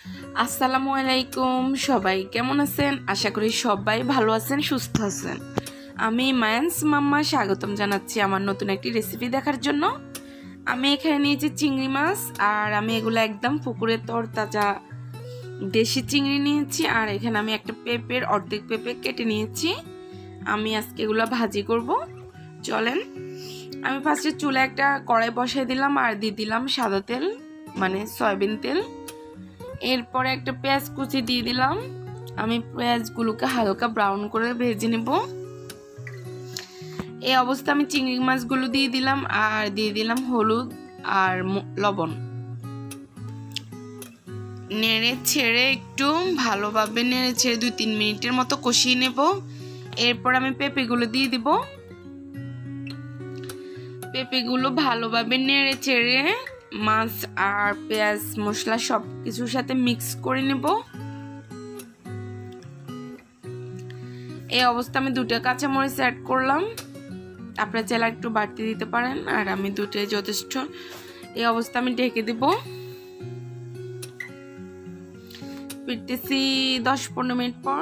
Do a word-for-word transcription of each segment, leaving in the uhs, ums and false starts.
আসসালামু আলাইকুম, সবাই কেমন আছেন? আশা করি সবাই ভালো আছেন, সুস্থ আছেন। আমি মায়ান্স মাম্মা স্বাগতম জানাচ্ছি আমার নতুন একটি রেসিপি দেখার জন্য। আমি এখানে নিয়েছি চিংড়ি মাছ, আর আমি এগুলো একদম পুকুরের তরতাজা দেশি চিংড়ি নিয়েছি। আর এখানে আমি একটা পেঁপের অর্ধেক পেঁপে কেটে নিয়েছি। আমি আজকে এগুলো ভাজি করব। চলেন, আমি ফার্স্টে চুলে একটা কড়াই বসাই দিলাম আর দিয়ে দিলাম সাদা তেল, মানে সয়াবিন তেল। এরপরে একটা পেঁয়াজ কুচি দিয়ে দিলাম। আমি পেঁয়াজগুলোকে হালকা ব্রাউন করে ভেজে নেব। এই অবস্থা আমি চিংড়ি মাছগুলো দিয়ে দিলাম আর দিয়ে দিলাম হলুদ আর লবণ। নেড়ে ছেড়ে একটু ভালোভাবে নেড়ে ছেড়ে দুই তিন মিনিটের মতো কষিয়ে নেব। এরপর আমি পেঁপেগুলো দিয়ে দিব। পেঁপেগুলো ভালোভাবে নেড়ে চেড়ে মাছ আর পেঁয়াজ মশলা সব কিছুর সাথে মিক্স করে নেব। এই অবস্থা আমি দুটো কাঁচামরিচ অ্যাড করলাম, আপনারা চাইলে একটু বাড়তি দিতে পারেন, আর আমি দুটোই যথেষ্ট। এই অবস্থা আমি ঢেকে দেব। ফিরতেছি দশ পনেরো মিনিট পর,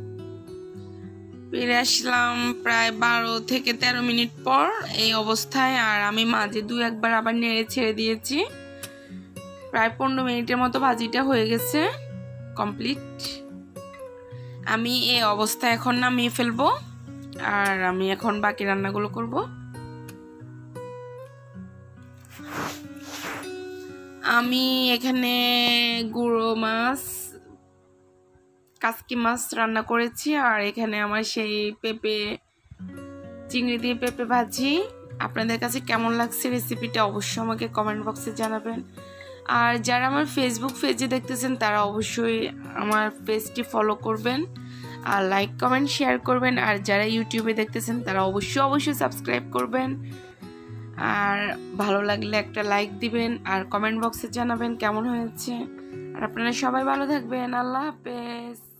ফিরে আসলাম প্রায় বারো থেকে তেরো মিনিট পর এই অবস্থায়। আর আমি মাঝে দু একবার আবার নেড়ে ছেড়ে দিয়েছি। প্রায় পনেরো মিনিটের মতো ভাজিটা হয়ে গেছে, কমপ্লিট। আমি এই অবস্থায় এখন নামিয়ে ফেলবো, আর আমি এখন বাকি রান্নাগুলো করব। আমি এখানে গুঁড়ো মাছ, কাসকি মাছ রান্না করেছি, আর এখানে আমার সেই পেঁপে চিংড়ি দিয়ে পেঁপে ভাজি। আপনাদের কাছে কেমন লাগছে রেসিপিটা অবশ্যই আমাকে কমেন্ট বক্সে জানাবেন। আর যারা আমার ফেসবুক পেজে দেখতেছেন তারা অবশ্যই আমার পেজটি ফলো করবেন আর লাইক কমেন্ট শেয়ার করবেন। আর যারা ইউটিউবে দেখতেছেন তারা অবশ্যই অবশ্যই সাবস্ক্রাইব করবেন, আর ভালো লাগলে একটা লাইক দিবেন আর কমেন্ট বক্সে জানাবেন কেমন হয়েছে। আর আপনারা সবাই ভালো থাকবেন। আল্লাহ হাফেজ।